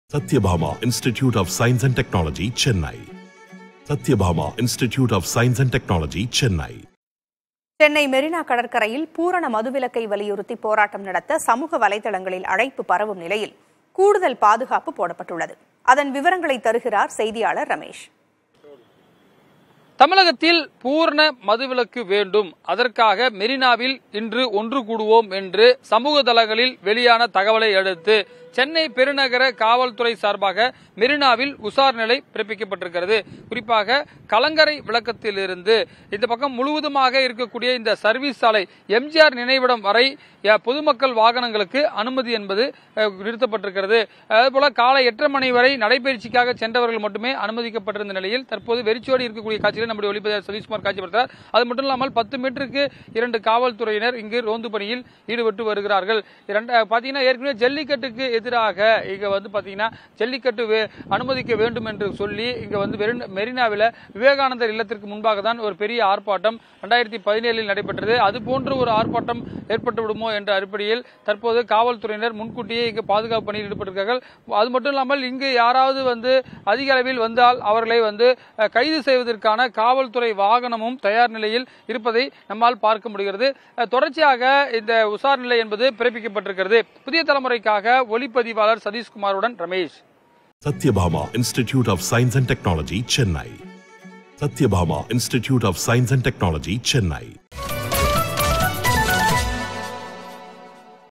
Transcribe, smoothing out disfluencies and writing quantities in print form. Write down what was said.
Satyabhama Institute of Science and Technology, Chennai. Satyabhama Institute of Science and Technology, Chennai. Chennai Marina கடற்கரையில் பூரண மதுவிலக்கை வலியுறுத்தி போராட்டம் நடத்த சமூக வலைதளங்களில் அழைப்பு பரவும் நிலையில் கூடுதல் பாதுகாப்பு போடப்பட்டுள்ளது. அதன் விவரங்களை தருகிறார் செய்தியாளர் ரமேஷ். தமிழகத்தில் பூரண மதுவிலக்கு வேண்டும், அதற்காக மெரினாவில் இன்று ஒன்று கூடுவோம் என்று சமூக தளங்களில் வெளியான தகவலை அடுத்து சென்னை பெருநகர காவல்துறை சார்பாக மெரினாவில் உஷார் நிலை பிறப்பிக்கப்பட்டிருக்கிறது. குறிப்பாக கலங்கரை விளக்கத்திலிருந்து இந்த பக்கம் முழுவதுமாக இருக்கக்கூடிய இந்த சர்வீஸ் சாலை எம்ஜிஆர் நினைவிடம் வரை பொதுமக்கள் வாகனங்களுக்கு அனுமதி என்பது நிறுத்தப்பட்டிருக்கிறது. அதுபோல காலை 8:30 மணி வரை நடைபயிற்சிக்காக சென்றவர்கள் மட்டுமே அனுமதிக்கப்பட்டிருந்த நிலையில் தற்போது வெறிச்சோடி இருக்கக்கூடிய காட்சிகளை நம்முடைய ஒளிப்பதிவாளர் சதீஷ்குமார் காட்சிப்படுத்துகிறார். அது மட்டும் இல்லாமல் 10 மீட்டருக்கு 2 காவல்துறையினர் இங்கு ரோந்து பணியில் ஈடுபட்டு வருகிறார்கள். பாத்தீங்கன்னா ஏற்கனவே ஜல்லிக்கட்டுக்கு எதிராக இங்க பாத்தீங்கன்னா ஜல்லிக்கட்டு அனுமதிக்க வேண்டும் என்று சொல்லி இங்க மெரினாவில் விவேகானந்தர் இல்லத்திற்கு முன்பாக தான் ஒரு பெரிய ஆர்ப்பாட்டம் 2017 நடைபெற்றது. அது போன்ற ஒரு ஆர்ப்பாட்டம் ஏற்பட்டு விடுமோ என்ற அடிப்படையில் தற்போது காவல்துறையினர் முன்கூட்டியே இங்கு பாதுகாப்பு பணியில் ஈடுபட்டிருக்கிறார்கள். அது மட்டும் இல்லாமல் இங்கு யாராவது அதிக அளவில் வந்தால் அவர்களை கைது செய்வதற்கான காவல்துறை வாகனமும் தயார் நிலையில் இருப்பதை நம்மால் பார்க்க முடிகிறது. தொடர்ச்சியாக இந்த உஷார் நிலை என்பது பிறப்பிக்கப்பட்டிருக்கிறது. புதிய தலைமுறைக்காக ஒளிப்பதிவாளர் சதீஷ்குமாருடன் Ramesh. Satyabhama Institute of Science and Technology, Chennai. Satyabhama Institute of Science and Technology, Chennai.